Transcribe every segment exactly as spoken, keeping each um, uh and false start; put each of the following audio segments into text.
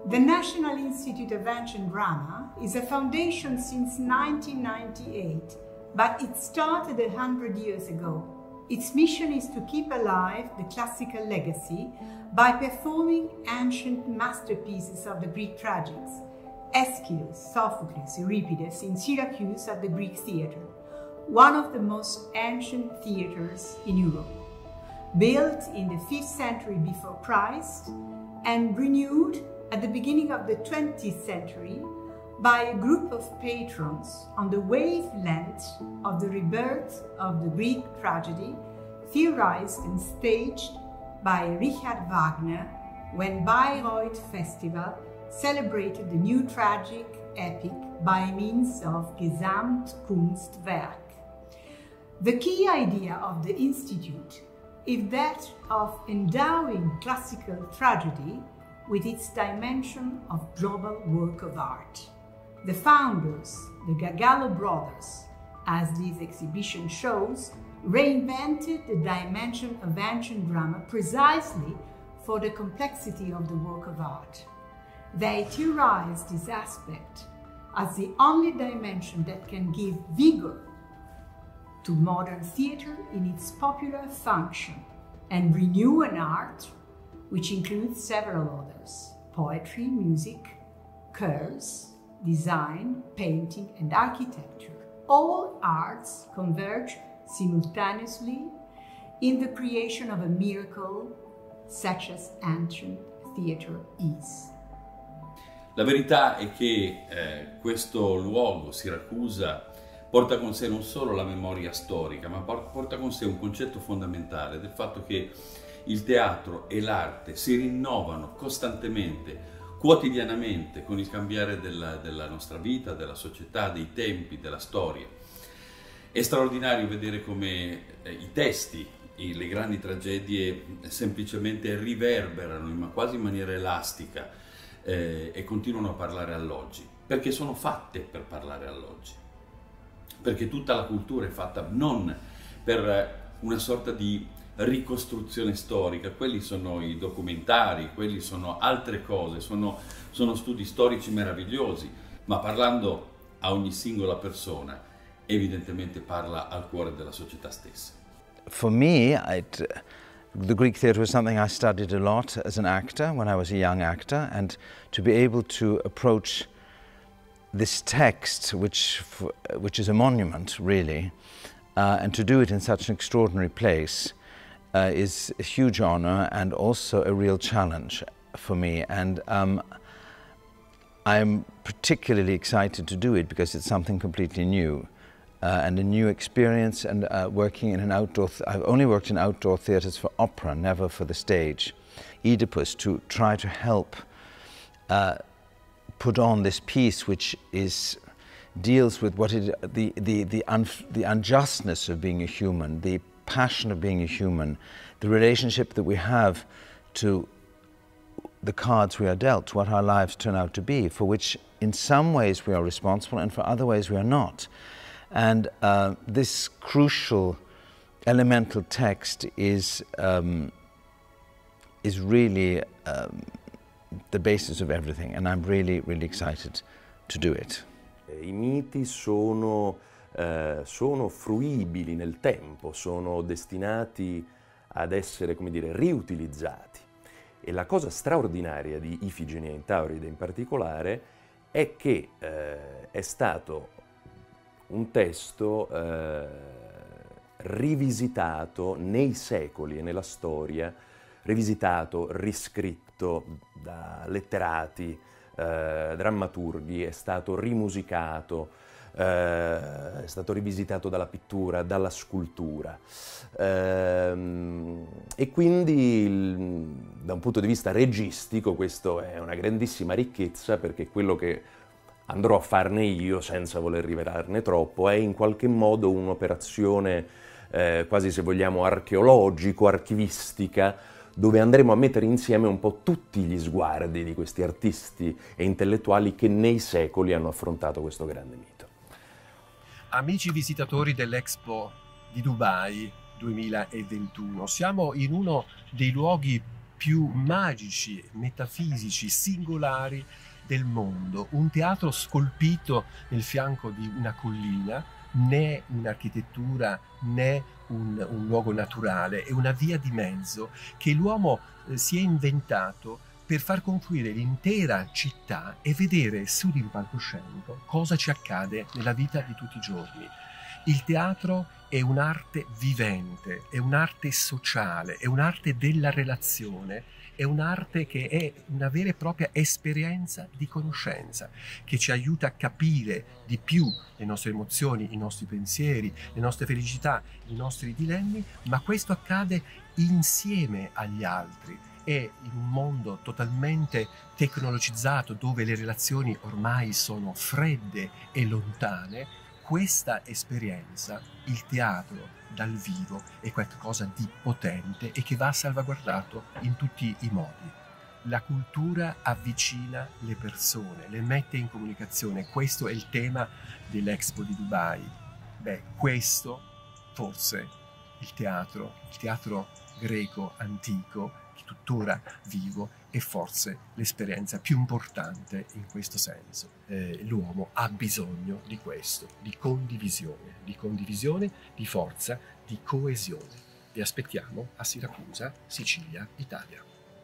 The National Institute of Ancient Drama is a foundation since nineteen ninety-eight, but it started a hundred years ago. Its mission is to keep alive the classical legacy by performing ancient masterpieces of the Greek tragics, Aeschylus, Sophocles, Euripides in Syracuse at the Greek Theatre, one of the most ancient theatres in Europe. Built in the fifth century before Christ and renewed at the beginning of the twentieth century by a group of patrons on the wavelength of the rebirth of the Greek tragedy, theorized and staged by Richard Wagner when Bayreuth Festival celebrated the new tragic epic by means of Gesamtkunstwerk. The key idea of the Institute is that of endowing classical tragedy with its dimension of global work of art. The founders, the Gargallo brothers, as this exhibition shows, reinvented the dimension of ancient drama precisely for the complexity of the work of art. They theorized this aspect as the only dimension that can give vigor to modern theatre in its popular function and renew an art which includes several others: poetry, music, curves, design, painting, and architecture. All arts converge simultaneously in the creation of a miracle such as ancient theatre is. La verità è che eh, questo luogo, Siracusa, porta con sé non solo la memoria storica, ma porta con sé un concetto fondamentale del fatto che il teatro e l'arte si rinnovano costantemente, quotidianamente, con il cambiare della, della nostra vita, della società, dei tempi, della storia. È straordinario vedere come eh, i testi, i, le grandi tragedie semplicemente riverberano in, quasi in maniera elastica eh, e continuano a parlare all'oggi, perché sono fatte per parlare all'oggi. Perché tutta la cultura è fatta non per una sorta di ricostruzione storica, quelli sono i documentari, quelli sono altre cose, sono, sono studi storici meravigliosi, ma parlando a ogni singola persona, evidentemente parla al cuore della società stessa. For me, I'd, the Greek theatre was something I studied a lot as an actor when I was a young actor, and to be able to approach this text, which, which is a monument, really, uh, and to do it in such an extraordinary place uh, is a huge honor and also a real challenge for me. And um, I'm particularly excited to do it because it's something completely new uh, and a new experience, and uh, working in an outdoor, th I've only worked in outdoor theatres for opera, never for the stage. Oedipus, to try to help uh, put on this piece which is deals with what it, the, the, the, un, the unjustness of being a human, the passion of being a human, the relationship that we have to the cards we are dealt, what our lives turn out to be, for which in some ways we are responsible and for other ways we are not. And uh, this crucial elemental text is, um, is really um, the basis of everything, and I'm really, really excited to do it. I miti sono, eh, sono fruibili nel tempo, sono destinati ad essere, come dire, riutilizzati. E la cosa straordinaria di Ifigenia in Tauride in particolare è che eh, è stato un testo eh, rivisitato nei secoli e nella storia, rivisitato, riscritto da letterati, eh, drammaturghi, è stato rimusicato, eh, è stato rivisitato dalla pittura, dalla scultura. Eh, e quindi il, da un punto di vista registico questo è una grandissima ricchezza, perché quello che andrò a farne io, senza voler rivelarne troppo, è in qualche modo un'operazione eh, quasi, se vogliamo, archeologico-archivistica, dove andremo a mettere insieme un po' tutti gli sguardi di questi artisti e intellettuali che nei secoli hanno affrontato questo grande mito. Amici visitatori dell'Expo di Dubai duemilaventuno, siamo in uno dei luoghi più magici, metafisici, singolari del mondo. Un teatro scolpito nel fianco di una collina, né un'architettura né un, un luogo naturale, è una via di mezzo che l'uomo eh, si è inventato per far confluire l'intera città e vedere su di un palcoscenico cosa ci accade nella vita di tutti i giorni. Il teatro è un'arte vivente, è un'arte sociale, è un'arte della relazione, è un'arte che è una vera e propria esperienza di conoscenza, che ci aiuta a capire di più le nostre emozioni, i nostri pensieri, le nostre felicità, i nostri dilemmi, ma questo accade insieme agli altri. E in un mondo totalmente tecnologizzato, dove le relazioni ormai sono fredde e lontane, questa esperienza, il teatro dal vivo, è qualcosa di potente e che va salvaguardato in tutti i modi. La cultura avvicina le persone, le mette in comunicazione. Questo è il tema dell'Expo di Dubai. Beh, questo forse il teatro, il teatro greco antico, tuttora vivo, è forse l'esperienza più importante in questo senso. Eh, l'uomo ha bisogno di questo, di condivisione, di condivisione, di forza, di coesione. Vi aspettiamo a Siracusa, Sicilia, Italia.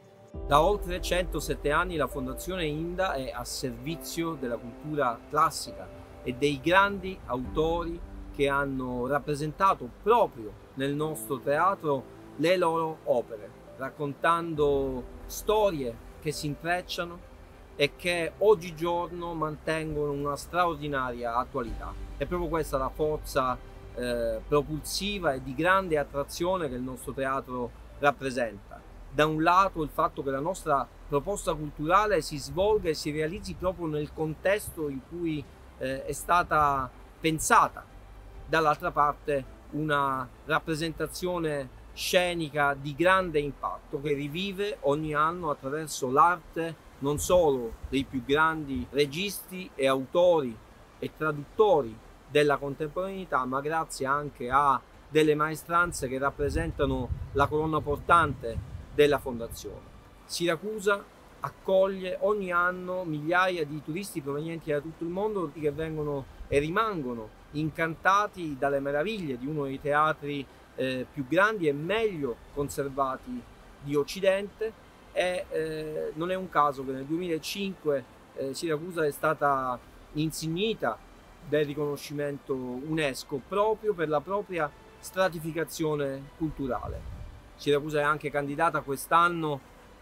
Da oltre centosette anni la Fondazione Inda è a servizio della cultura classica e dei grandi autori che hanno rappresentato proprio nel nostro teatro le loro opere, raccontando storie che si intrecciano e che oggigiorno mantengono una straordinaria attualità. È proprio questa la forza eh, propulsiva e di grande attrazione che il nostro teatro rappresenta. Da un lato il fatto che la nostra proposta culturale si svolga e si realizzi proprio nel contesto in cui eh, è stata pensata, dall'altra parte una rappresentazione scenica di grande impatto che rivive ogni anno attraverso l'arte non solo dei più grandi registi e autori e traduttori della contemporaneità, ma grazie anche a delle maestranze che rappresentano la colonna portante della fondazione. Siracusa accoglie ogni anno migliaia di turisti provenienti da tutto il mondo che vengono e rimangono incantati dalle meraviglie di uno dei teatri Eh, più grandi e meglio conservati di Occidente e eh, non è un caso che nel duemilacinque eh, Siracusa è stata insignita del riconoscimento UNESCO proprio per la propria stratificazione culturale. Siracusa è anche candidata quest'anno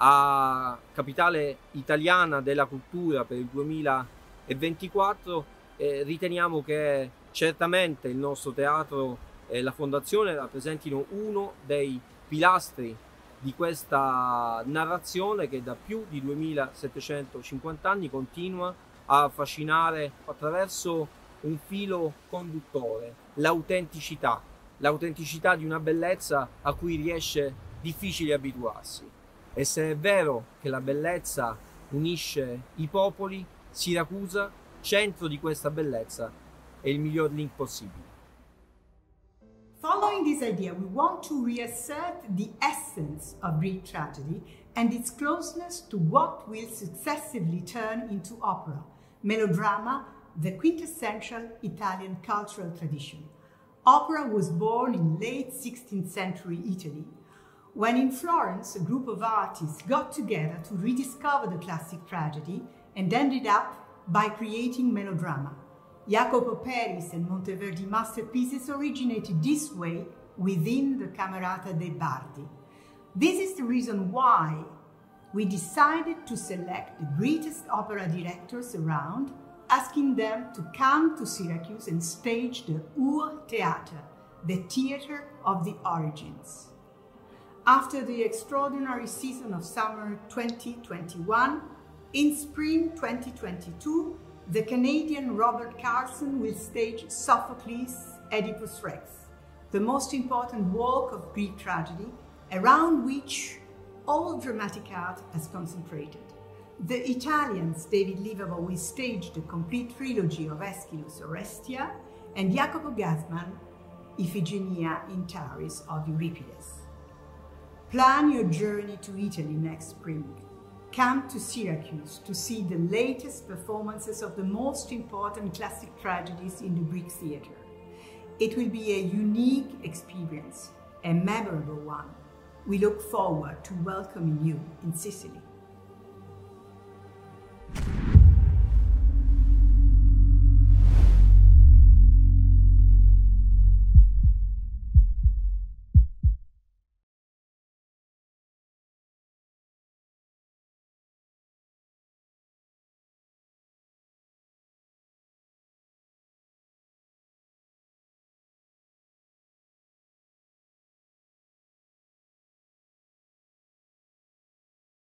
a capitale italiana della cultura per il duemilaventiquattro e riteniamo che certamente il nostro teatro e la Fondazione rappresentino uno dei pilastri di questa narrazione che da più di duemilasettecentocinquanta anni continua a affascinare attraverso un filo conduttore: l'autenticità, l'autenticità di una bellezza a cui riesce difficile abituarsi. E se è vero che la bellezza unisce i popoli, Siracusa, centro di questa bellezza, è il miglior link possibile. Following this idea, we want to reassert the essence of Greek tragedy and its closeness to what will successively turn into opera, melodrama, the quintessential Italian cultural tradition. Opera was born in late sixteenth century Italy, when in Florence a group of artists got together to rediscover the classic tragedy and ended up by creating melodrama. Jacopo Peris and Monteverdi masterpieces originated this way within the Camerata dei Bardi. This is the reason why we decided to select the greatest opera directors around, asking them to come to Syracuse and stage the Urtheater, the theater of the origins. After the extraordinary season of summer twenty twenty-one, in spring twenty twenty-two, the Canadian Robert Carson will stage Sophocles' Oedipus Rex, the most important work of Greek tragedy, around which all dramatic art has concentrated. The Italians David Livabo will stage the complete trilogy of Aeschylus' Orestia, and Jacopo Gassman, Iphigenia in Tauris of Euripides. Plan your journey to Italy next spring. Come to Syracuse to see the latest performances of the most important classic tragedies in the Greek theatre. It will be a unique experience, a memorable one. We look forward to welcoming you in Sicily.